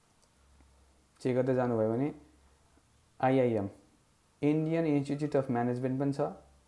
चेक गर्दै जानुभयो भने IIM Indian institute of management पनि छ,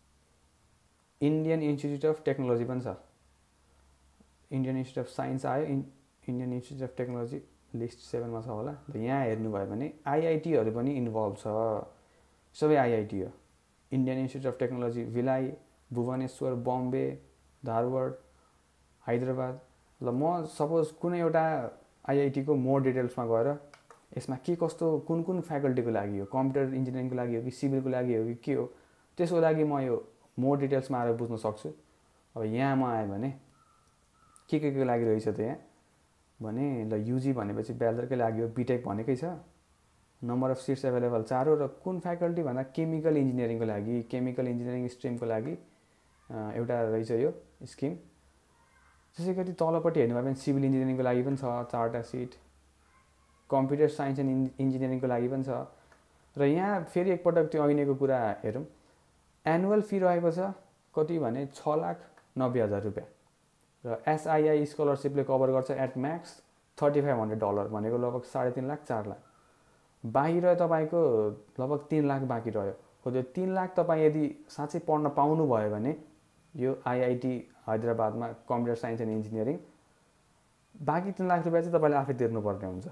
इन्डियन इन्स्टिट्युट अफ टेक्नोलोजी पनि छ। इन्डियन इन्स्टिट्युट अफ साइन्स आयो, in Indian institute of technology list सेभेनमा छ होला। यहाँ हेर्नुभयो भने आइआइटीहरू पनि इन्भल्भ छ, सबै आइआइटी हो। Indian institute of technology Bhilai, Bhubaneswar, Bombay, Dharwad, Hyderabad. ल म सपोज कुनै एउटा आइआइटीको मोर डिटेल्समा गएर यसमा के कस्तो कुन कुन फ्याकल्टीको लागि हो, कम्प्युटर इन्जिनियरिङको लागि हो कि सिभिलको लागि हो कि के हो, त्यसको लागि म यो मोर डिटेल्समा आएर बुझ्न सक्छु। अब यहाँ म आएँ भने के के को लागि रहेछ त यहाँ भने ल युजी भनेपछि ब्याचलरकै लागि हो, बिटेक भनेकै छ, नम्बर अफ सिट्स एभाइलेबल चार हो। र कुन फ्याकल्टी भन्दा केमिकल इन्जिनियरिङको लागि, केमिकल इन्जिनियरिङ स्ट्रिमको लागि एउटा रहेछ यो स्किम। त्यसै गरी तलपट्टि हेर्नुभयो भने सिभिल इन्जिनियरिङको लागि पनि छ चारवटा सिट, कम्प्युटर साइन्स एन्ड इन्जिनियरिङको लागि पनि छ। र यहाँ फेरि एकपटक त्यो ऐनेको कुरा हेरौँ, एनुअल फी रहेको छ कति भने छ लाख नब्बे हजार रुपियाँ र एसआइआई स्कलरसिपले कभर गर्छ at max thirty five hundred dollar भनेको लगभग साढे तीन लाख चार लाख बाँकी रह्यो। तपाईँको लगभग तीन लाख बाँकी रह्यो। हो त्यो तीन लाख तपाईँ यदि साँच्चै पढ्न पाउनुभयो भने यो आइआइटी हैदराबादमा कम्प्युटर साइन्स एन्ड इन्जिनियरिङ, बाँकी तीन लाख रुपियाँ चाहिँ तपाईँले आफै तिर्नुपर्ने हुन्छ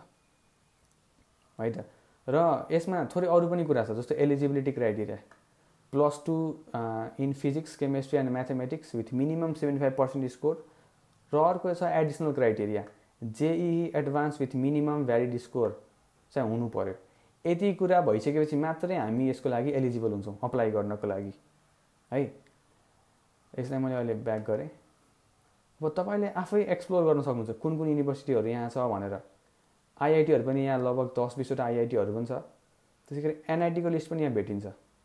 है त। र यसमा थोरै अरू पनि कुरा छ, जस्तो eligibility criteria plus two in physics chemistry and mathematics with minimum seventy five percent score. र अर्को छ additional criteria JEE Advance with minimum valid score चाहिँ हुनु पर्यो। यति कुरा भइसकेपछि मात्रै हामी यसको लागि एलिजिबल हुन्छौँ अप्लाई गर्नको लागि है। यसलाई मैले अहिले ब्याक गरेँ। अब तपाईँले आफै एक्सप्लोर गर्न सक्नुहुन्छ कुन कुन युनिभर्सिटीहरू यहाँ छ भनेर। आइआइटीहरू पनि यहाँ लगभग दस बिसवटा आइआइटीहरू पनि छ। त्यसै गरी एनआइटीको लिस्ट पनि यहाँ भेटिन्छ।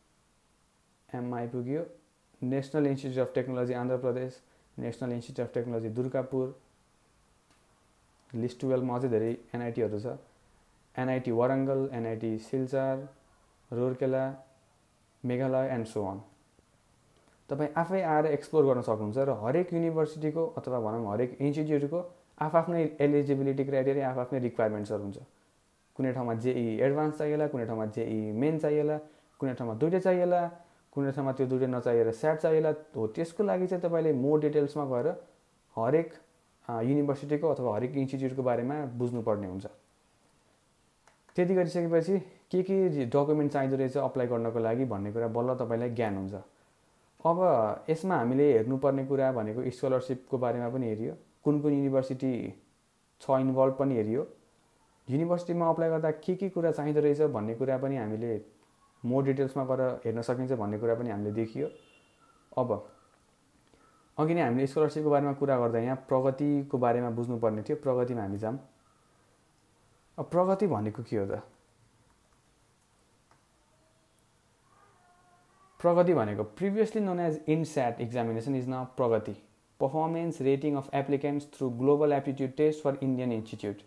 एम आइपुग्यो, national institute of technology Andhra Pradesh, national institute of technology Durgapur, list टुवेल्भमा अझै धेरै एनआइटीहरू छ। NIT Warangal, NIT Silchar, Rourkela, Meghalaya and so on. तपाईँ आफै आएर एक्सप्लोर गर्न सक्नुहुन्छ। र हरेक युनिभर्सिटीको अथवा भनौँ हरेक इन्स्टिट्युटको आफ्नै एलिजिबिलिटी क्राइटेरिया, आफ्नै रिक्वायरमेन्ट्सहरू हुन्छ। कुनै ठाउँमा जेई एडभान्स चाहिएला, कुनै ठाउँमा जेई मेन चाहिएला, कुनै ठाउँमा दुइटै चाहिएला, कुनै ठाउँमा त्यो दुइटै नचाहिएर स्याट चाहिएला। हो त्यसको लागि चाहिँ तपाईँले मोर डिटेल्समा गएर हरेक युनिभर्सिटीको अथवा हरेक इन्स्टिट्युटको बारेमा बुझ्नुपर्ने हुन्छ। त्यति गरिसकेपछि के के डकुमेन्ट चाहिँदो रहेछ अप्लाई गर्नको लागि भन्ने कुरा बल्ल तपाईँलाई ज्ञान हुन्छ। अब यसमा हामीले हेर्नुपर्ने कुरा भनेको स्कलरसिपको बारेमा पनि हेरियो, कुन कुन युनिभर्सिटी छ इन्भल्भ पनि हेरियो, युनिभर्सिटीमा अप्लाई गर्दा के के कुरा चाहिँदो रहेछ भन्ने कुरा पनि हामीले मोर डिटेल्समा गएर हेर्न सकिन्छ भन्ने कुरा पनि हामीले देखियो। अब अघि नै हामीले स्कलरसिपको बारेमा कुरा गर्दा यहाँ प्रगतिको बारेमा बुझ्नुपर्ने थियो। प्रगतिमा हामी जाऊँ। अब प्रगति भनेको के हो त? प्रगति भनेको previously known as INSAT examination is now Pragati, performance rating of applicants through global aptitude test for Indian institute.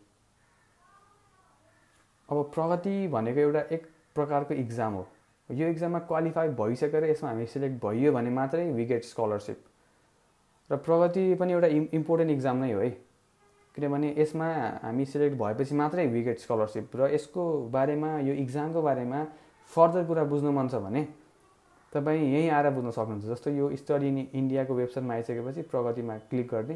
अब प्रगति भनेको एउटा एक प्रकारको इक्जाम हो। यो इक्जाममा क्वालिफाई भइसकेर यसमा हामी सिलेक्ट भइयो भने मात्रै वी गेट स्कलरसिप। र प्रगति पनि एउटा इम्पोर्टेन्ट इक्जाम नै हो है, किनभने यसमा हामी सिलेक्ट भएपछि मात्रै वी गेट स्कलरसिप। र यसको बारेमा, यो इक्जामको बारेमा फर्दर कुरा बुझ्नु मन छ भने तपाईँ यहीँ आएर बुझ्न सक्नुहुन्छ। जस्तो यो स्टडी इन इन्डियाको वेबसाइटमा आइसकेपछि प्रगतिमा क्लिक गर्ने,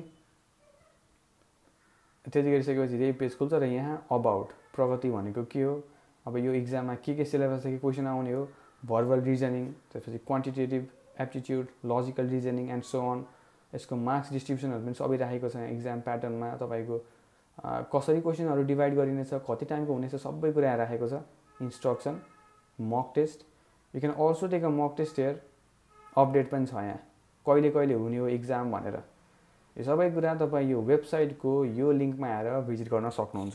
त्यति गरिसकेपछि यही पेज खुल्छ। र यहाँ अबाउट प्रगति भनेको के हो, अब यो इक्जाममा के के सिलेबसदेखि क्वेसन आउने हो, भर्बल रिजनिङ, त्यसपछि quantitative aptitude, logical reasoning and so on. यसको मार्क्स डिस्ट्रिब्युसनहरू पनि सबै राखेको छ इक्जाम प्याटर्नमा। तपाईँको कसरी क्वेसनहरू डिभाइड गरिनेछ, कति टाइमको हुनेछ, सबै कुरा राखेको छ। Instruction, mock test, you can also take a mock test here, update पनि छ यहाँ कहिले कहिले हुने हो इक्जाम भनेर। यो सबै कुरा तपाईँ यो वेबसाइटको यो लिङ्कमा आएर भिजिट गर्न सक्नुहुन्छ।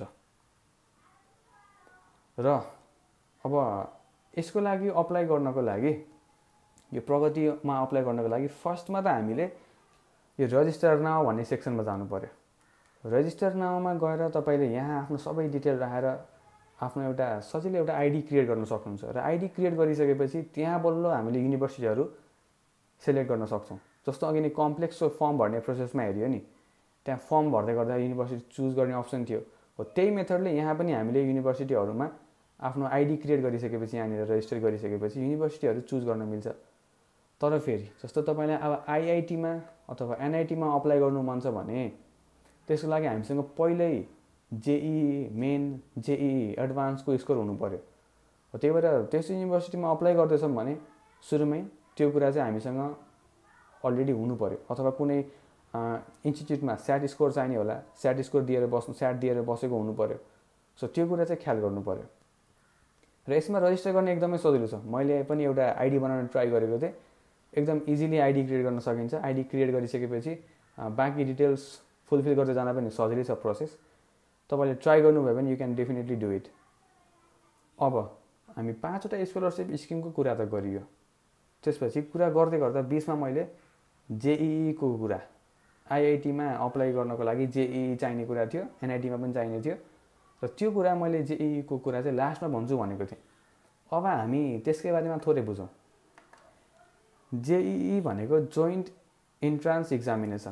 र अब यसको लागि अप्लाई गर्नको लागि, यो प्रगतिमा अप्लाई गर्नको लागि फर्स्टमा त हामीले यो रजिस्टर नाउ भन्ने सेक्सनमा जानु पर्यो। रजिस्टर नाउमा गएर तपाईँले यहाँ आफ्नो सबै डिटेल राखेर आफ्नो एउटा सजिलै एउटा आइडी क्रिएट गर्न सक्नुहुन्छ र आइडी क्रिएट गरिसकेपछि त्यहाँ बल्ल हामीले युनिभर्सिटीहरू सेलेक्ट गर्न सक्छौँ। जस्तो अघि नै कम्प्लेक्सको फर्म भर्ने प्रोसेसमा हेऱ्यो नि, त्यहाँ फर्म भर्दै गर्दा युनिभर्सिटी चुज गर्ने अप्सन थियो। हो त्यही मेथडले यहाँ पनि हामीले युनिभर्सिटीहरूमा आफ्नो आइडी क्रिएट गरिसकेपछि यहाँनिर रेजिस्टर गरिसकेपछि युनिभर्सिटीहरू चुज गर्न मिल्छ। तर फेरि जस्तो तपाईँलाई अब आइआइटीमा अथवा एनआइटीमा अप्लाई गर्नु मन छ भने त्यसको लागि हामीसँग पहिल्यै जेई मेन जेई एडभान्सको स्कोर हुनु पर्यो। त्यही भएर त्यस युनिभर्सिटीमा अप्लाई गर्दैछौँ भने सुरुमै त्यो कुरा चाहिँ हामीसँग अलरेडी हुनु पर्यो, अथवा कुनै इन्स्टिट्युटमा स्याट स्कोर चाहिने होला, स्याट स्कोर दिएर बस्नु स्याट दिएर बसेको हुनु पर्यो। सो त्यो कुरा चाहिँ ख्याल गर्नु पर्यो। र यसमा रजिस्टर गर्ने एकदमै सजिलो छ। मैले पनि एउटा आइडी बनाउन ट्राई गरेको थिएँ, एकदम इजिली आइडी क्रिएट गर्न सकिन्छ। आइडी क्रिएट गरिसकेपछि बाँकी डिटेल्स फुलफिल गर्दै जान पनि सजिलै छ प्रोसेस। तपाईँले ट्राई गर्नुभयो भने you can definitely do it. अब हामी पाँचवटा स्कलरसिप स्किमको कुरा त गरियो, त्यसपछि कुरा गर्दै गर्दा बिचमा मैले जेईईको कुरा, आइआइटीमा अप्लाई गर्नको लागि जेईई चाहिने कुरा थियो, एनआइटीमा पनि चाहिने थियो, र त्यो कुरा मैले जेईईको कुरा चाहिँ लास्टमा भन्छु भनेको थिएँ। अब हामी त्यसकै बारेमा थोरै बुझौँ। जेईई भनेको जोइन्ट इन्ट्रान्स एक्जामिनेसन।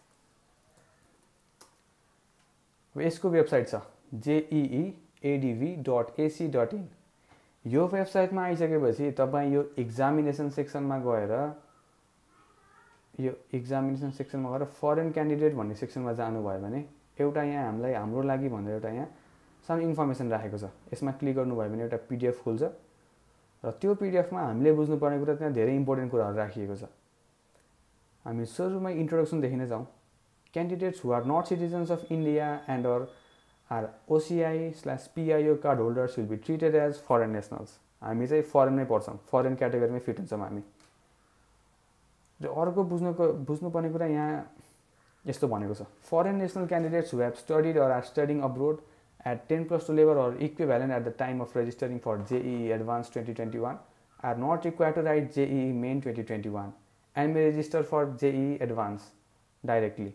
यसको वेबसाइट छ JEE ADV dot AC dot in. यो वेबसाइटमा आइसकेपछि तपाईँ यो एक्जामिनेसन सेक्सनमा गएर यो एक्जामिनेसन सेक्सनमा गएर फरेन क्यान्डिडेट भन्ने सेक्सनमा जानुभयो भने एउटा यहाँ हामीलाई हाम्रो लागि भनेर एउटा यहाँ सानो इन्फर्मेसन राखेको छ। यसमा क्लिक गर्नुभयो भने एउटा पिडिएफ खुल्छ र त्यो पिडिएफमा हामीले बुझ्नुपर्ने कुरा त्यहाँ धेरै इम्पोर्टेन्ट कुराहरू राखिएको छ। हामी सुरुमा इन्ट्रोडक्सनदेखि नै जाउँ। Candidates who are not citizens of India and or are O C I slash P I O card holders will be treated as foreign nationals. हामी चाहिँ फरेनमै पर्छौँ, फरेन क्याटेगोरीमै फिट हुन्छौँ हामी। र अर्को बुझ्नुको बुझ्नुपर्ने कुरा यहाँ यस्तो भनेको छ, foreign national candidates who have studied or are studying abroad at ten plus two level or equivalent at the time of registering for J E E Advanced twenty twenty-one are not required to write J E E Main twenty twenty-one and may register for J E E Advanced directly.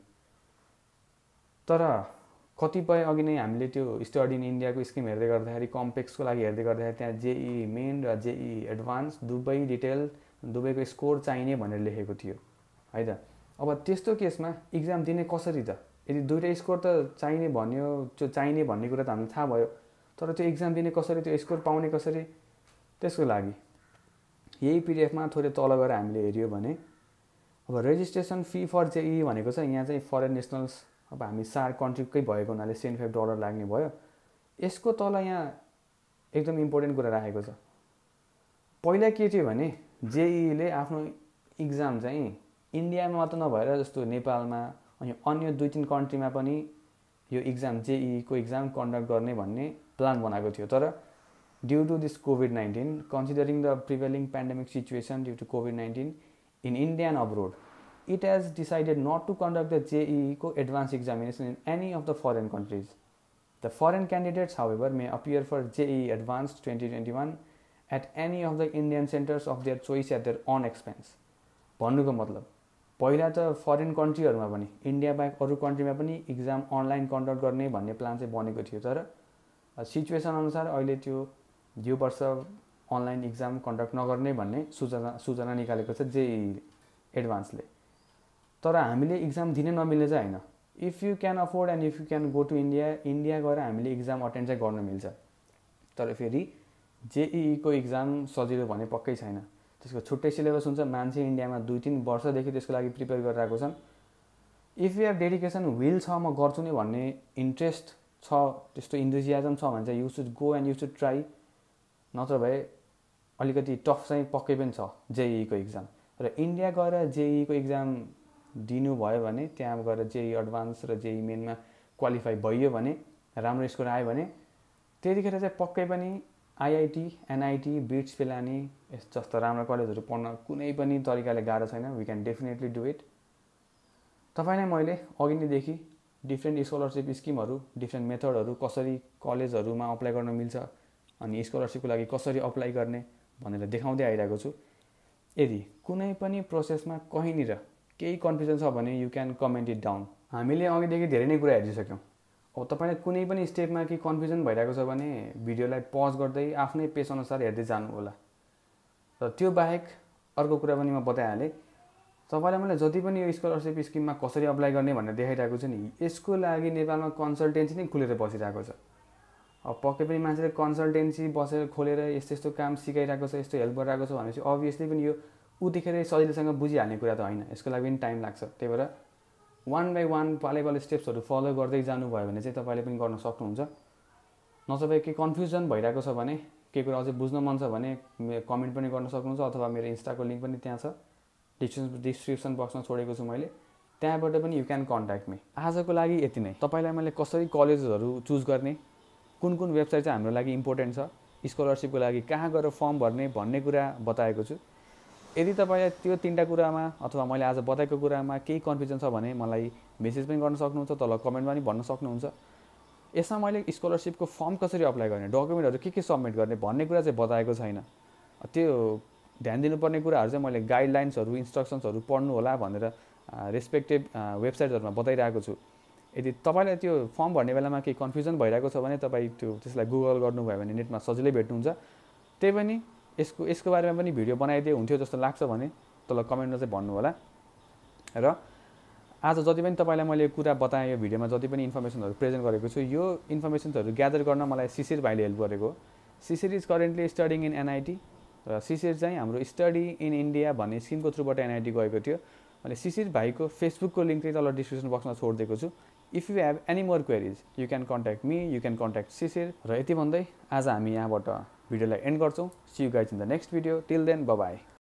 तर कतिपय अघि नै हामीले त्यो study in इन्डियाको scheme हेर्दै गर्दाखेरि कम्प्लेक्सको लागि हेर्दै गर्दाखेरि त्यहाँ जेई मेन र जेई एडभान्स दुवै डिटेल दुवैको स्कोर चाहिने भनेर लेखेको थियो है त। अब त्यस्तो केसमा इक्जाम दिने कसरी त? यदि दुईटै स्कोर त चाहिने भन्यो, त्यो चाहिने भन्ने कुरा त हामीलाई थाहा भयो, तर त्यो इक्जाम दिने कसरी, त्यो स्कोर पाउने कसरी? त्यसको लागि यही पिडिएफमा थोरै तल गएर हामीले हेऱ्यो भने अब रेजिस्ट्रेसन फी फर जेई भनेको छ। यहाँ चाहिँ फरेन नेसनल्स, अब हामी सार कन्ट्रीकै भएको हुनाले सेभेन्टी फाइभ डलर लाग्ने भयो। यसको तल यहाँ एकदम इम्पोर्टेन्ट कुरा राखेको छ। पहिला के थियो भने जेईले आफ्नो इक्जाम चाहिँ इन्डियामा मात्र नभएर जस्तो नेपालमा अनि अन्य दुई तिन कन्ट्रीमा पनि यो इक्जाम जेईको इक्जाम कन्डक्ट गर्ने भन्ने प्लान बनाएको थियो। तर due to this COVID nineteen, considering the prevailing pandemic situation due to COVID nineteen in India and abroad, it has decided not to conduct the J E E co advanced examination in any of the foreign countries. The foreign candidates, however, may appear for J E E Advanced twenty twenty-one at any of the Indian centers of their choice at their own expense. भन्नुको मतलब पहिला त foreign कन्ट्रीहरूमा पनि India बाहेक अरू कन्ट्रीमा पनि exam online conduct गर्ने भन्ने प्लान चाहिँ बनेको थियो। तर सिचुएसन अनुसार अहिले त्यो यो वर्ष अनलाइन इक्जाम कन्डक्ट नगर्ने भन्ने सूचना सूचना निकालेको छ जेई एडभान्सले। तर हामीले इक्जाम दिनै नमिल्ने चाहिँ होइन। If you can afford and if you can go to India, India गएर हामीले इक्जाम अटेन्ड चाहिँ गर्न मिल्छ। तर फेरि जेईईको इक्जाम सजिलो भने पक्कै छैन, त्यसको छुट्टै सिलेबस हुन्छ। मान्छे इन्डियामा दुई तिन वर्षदेखि त्यसको लागि प्रिपेयर गरिरहेको छन्। If you have dedication, will छ म गर्छु नि भन्ने इन्ट्रेस्ट छ, त्यस्तो इन्थुजियाजम छ भने चाहिँ you should go and you should try. नत्र भए अलिकति टफ चाहिँ पक्कै पनि छ जेईईको इक्जाम। र इन्डिया गएर जेईईको इक्जाम दिनुभयो भने त्यहाँ गएर जेई एडभान्स र जेई मेनमा क्वालिफाई भइयो भने, राम्रो स्कोर आयो भने त्यतिखेर चाहिँ पक्कै पनि आइआइटी, एनआइटी, बिट्स पिलानी जस्तो राम्रो कलेजहरू पढ्न कुनै पनि तरिकाले गाह्रो छैन। We can definitely do it. तपाईँलाई मैले अघि नैदेखि डिफ्रेन्ट स्कलरसिप स्किमहरू, डिफ्रेन्ट मेथडहरू, कसरी कलेजहरूमा अप्लाई गर्न मिल्छ अनि स्कलरसिपको लागि कसरी अप्लाई गर्ने भनेर देखाउँदै आइरहेको छु। यदि कुनै पनि प्रोसेसमा कहीँनिर केही कन्फ्युजन छ भने you can comment it down. हामीले अघिदेखि धेरै नै कुरा हेरिसक्यौँ। अब तपाईँलाई कुनै पनि स्टेपमा कि कन्फ्युजन भइरहेको छ भने भिडियोलाई पज गर्दै आफ्नै पेस अनुसार हेर्दै जानु होला। र त्यो बाहेक अर्को कुरा पनि म बताइहालेँ, तपाईँलाई मैले जति पनि यो स्कलरसिप स्किममा कसरी अप्लाई गर्ने भनेर देखाइरहेको छु नि, यसको लागि नेपालमा कन्सल्टेन्सी नै खुलेर बसिरहेको छ। अब पक्कै पनि मान्छेले कन्सल्टेन्सी बसेर खोलेर यस्तो यस्तो काम सिकाइरहेको छ, यस्तो हेल्प गरिरहेको छ भनेपछि अभियसली पनि यो उतिखेरै सजिलोसँग बुझिहाल्ने कुरा त होइन, यसको लागि पनि टाइम लाग्छ। त्यही भएर वान बाई वान पाले पाले स्टेप्सहरू फलो गर्दै जानुभयो भने चाहिँ तपाईँले पनि गर्न सक्नुहुन्छ। नचेत के कन्फ्युजन भइरहेको छ भने, के कुरा अझै बुझ्न मन छ भने कमेन्ट पनि गर्न सक्नुहुन्छ, अथवा मेरो इन्स्टाको लिङ्क पनि त्यहाँ छ, डिस्क्रिप्सन डिस्क्रिप्सन बक्समा छोडेको छु मैले, त्यहाँबाट पनि यु क्यान कन्ट्याक्ट मी। आजको लागि यति नै। तपाईँलाई मैले कसरी कलेजहरू चुज गर्ने, कुन कुन वेबसाइट चाहिँ हाम्रो लागि इम्पोर्टेन्ट छ, स्कलरसिपको लागि कहाँ गएर फर्म भर्ने भन्ने कुरा बताएको छु। यदि तपाईँलाई त्यो तिनवटा कुरामा अथवा मैले आज बताएको कुरामा केही कन्फ्युजन छ भने मलाई मेसेज पनि गर्न सक्नुहुन्छ, तल कमेन्टमा पनि भन्न सक्नुहुन्छ। यसमा मैले स्कलरसिपको फर्म कसरी अप्लाई गर्ने, डकुमेन्टहरू के के सबमिट गर्ने भन्ने कुरा चाहिँ बताएको छैन। त्यो ध्यान दिनुपर्ने कुराहरू चाहिँ मैले गाइडलाइन्सहरू इन्स्ट्रक्सन्सहरू पढ्नु होला भनेर रेस्पेक्टिभ वेबसाइटहरूमा बताइरहेको छु। यदि तपाईँलाई त्यो फर्म भर्ने बेलामा केही कन्फ्युजन भइरहेको छ भने तपाईँ त्यो त्यसलाई गुगल गर्नुभयो भने नेटमा सजिलै भेट्नुहुन्छ। त्यही पनि यसको यसको बारेमा पनि भिडियो बनाइदिए हुन्थ्यो जस्तो लाग्छ भने तल कमेन्टमा चाहिँ भन्नु होला। र आज जति पनि तपाईँलाई मैले कुरा बताएँ, यो भिडियोमा जति पनि इन्फर्मेसनहरू प्रेजेन्ट गरेको छु, यो इन्फर्मेसन्सहरू ग्यादर गर्न मलाई शिशिर भाइले हेल्प गरेको। Shishir is currently studying in NIT, र शिशिर चाहिँ हाम्रो स्टडी इन इन्डिया भन्ने स्किमको थ्रुबाट एनआइटी गएको थियो। मैले शिशिर भाइको फेसबुकको लिङ्क चाहिँ तल डिस्क्रिप्सन बक्समा छोडिदिएको छु। If you have any more queries you can contact me, you can contact Shishir. र यति भन्दै आज हामी यहाँबाट भिडियोलाई एन्ड गर्छौँ। See you guys in the next video. Till then bye by.